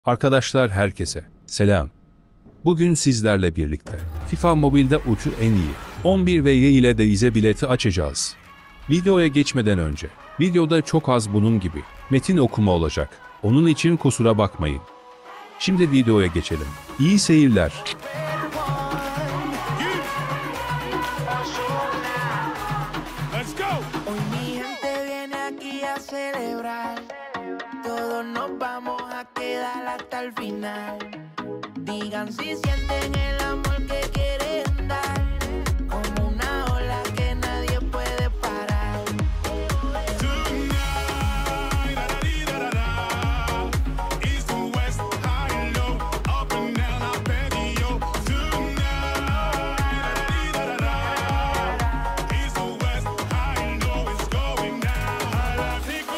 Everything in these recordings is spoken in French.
Arkadaşlar herkese selam. Bugün sizlerle birlikte FIFA Mobile'de ucu en iyi 11 ve Y ile de bileti açacağız. Videoya geçmeden önce videoda çok az bunun gibi metin okuma olacak. Onun için kusura bakmayın. Şimdi videoya geçelim. İyi seyirler. Hoy mi gente viene aquí a celebrar. Todos nos vamos a quedar hasta el final. Digan si sienten el amor que quieren dar. Como una ola que nadie puede parar. Tonight, da-da-dee-da-da-da. East to west, high and low, up and down our patio. Tonight, da-da-dee-da-da-da. East to west, high and low, it's going down. Atlántico,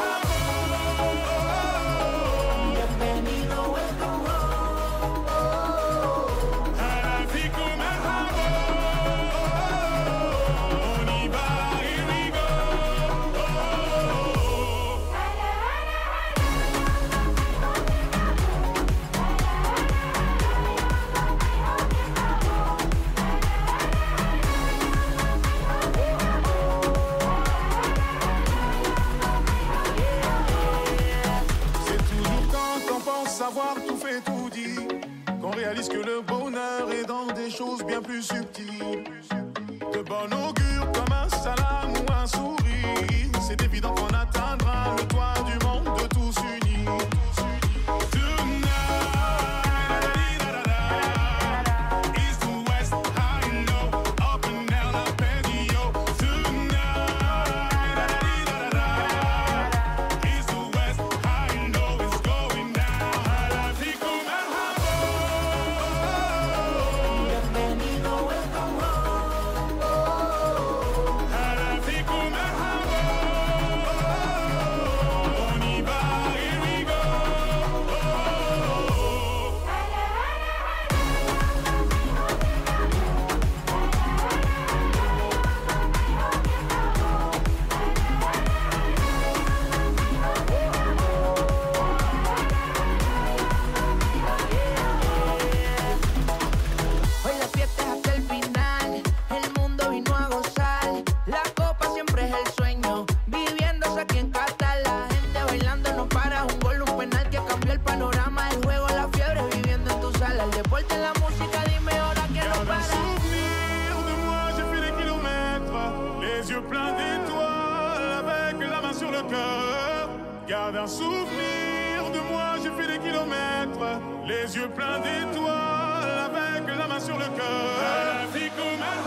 Bienvenido, welcome home. Atlántico, on y va, here we go. C'est toujours quand on pense savoir tout fait, tout dit, qu'on réalise que le bonheur est dans des choses bien plus subtiles. De bon augure comme un salam ou un sourire, c'est évident qu'on atteindra le toit du monde de tous unis. Tonight, da-da-dee-da-da-da. East to west, high and low, up and down our patio. Tonight, da-da-dee-da-da-da. East to west, high and low, it's going down. Atlántico, Bienvenido, welcome home. Atlántico, on y va, here we go. Hoy la fiesta es hasta el final. El mundo vino a gozar. La copa siempre es el sueño. Viviéndose aquí en Qatar. La gente bailando no para. Un gol, un penal que cambió el panorama. El juego, la fiebre viviendo en tu sala. El deporte, la música, dime ahora quién lo Garde un para. souvenir de moi, j'ai fait des kilomètres, les yeux pleins d'étoiles, avec la main sur le cœur. Garde un souvenir de moi, j'ai fait des kilomètres, les yeux pleins d'étoiles, avec la main sur le cœur. Atlántico,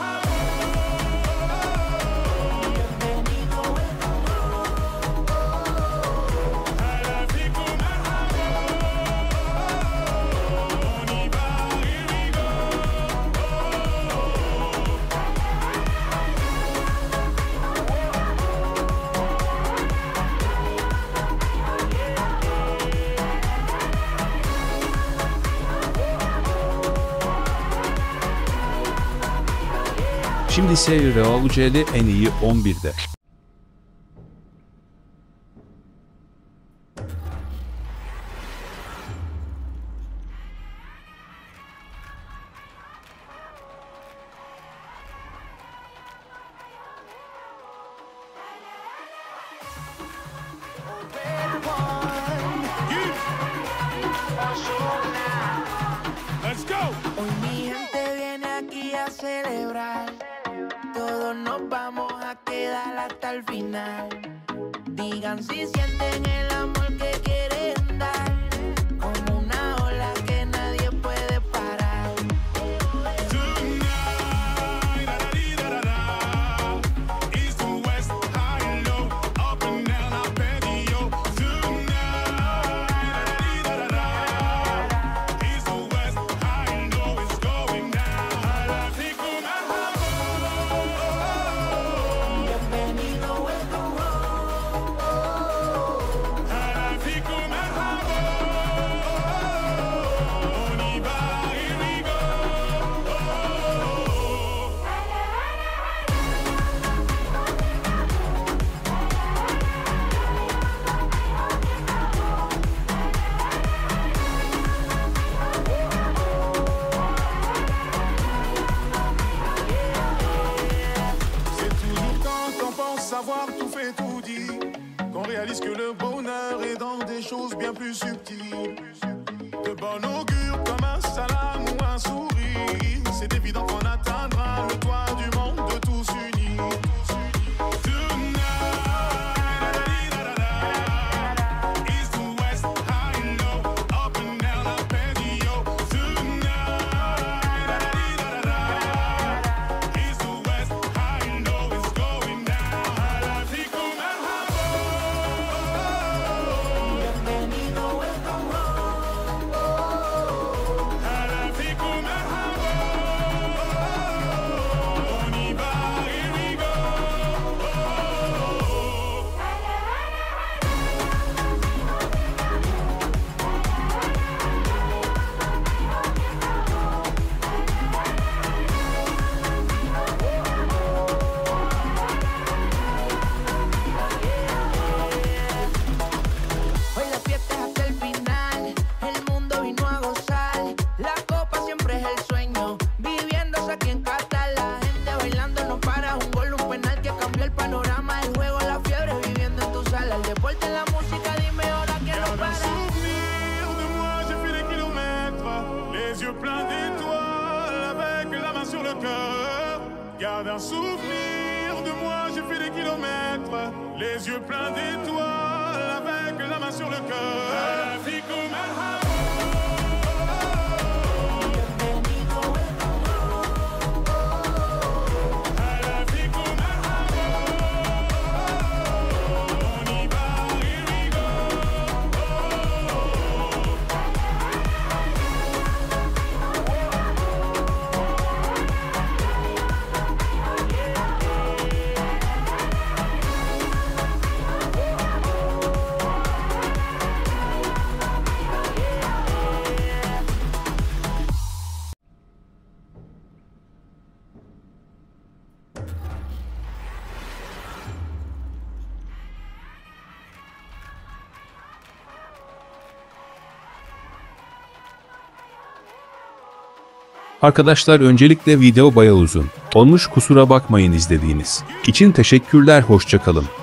Bienvenido, welcome home. Atlántico, on y va, here we go. Şimdi ise Real UCL en iyi 11'de. Let's go! Hoy mi gente viene aquí a celebrar. Todos nos vamos a quedar hasta el final. Digan si sienten el amor que quieren dar. Como una ola que nadie puede parar. Tonight, da-da-dee-da-da-da. East to west, high and low, up and down our patio. Tonight, da-da-dee-da-da-da. East to west, high and low, it's going down. Atlántico, Bienvenido, welcome home. Atlántico, savoir tout fait, tout dit, qu'on réalise que le bonheur est dans des choses bien plus subtiles. De bon augure comme un salam ou un sourire, c'est évident qu'on atteindra le toit du monde de tous unis. Hoy la fiesta es hasta el final, el mundo vino a gozar. La copa siempre es el sueño, viviéndose aquí en Qatar. La gente bailando no para, un gol, un penal que cambió el panorama del juego, la fiebre viviendo en tu sala. El deporte, la música, dime ahora que no Garde un para. souvenir de moi, j'ai fait des kilomètres, les yeux pleins d'étoiles, avec la main sur le cœur. Garde un souvenir de moi, j'ai fait des kilomètres, les yeux pleins d'étoiles, avec la main sur le cœur. Arkadaşlar öncelikle video bayağı uzun olmuş, kusura bakmayın izlediğiniz için. Teşekkürler, hoşça kalın.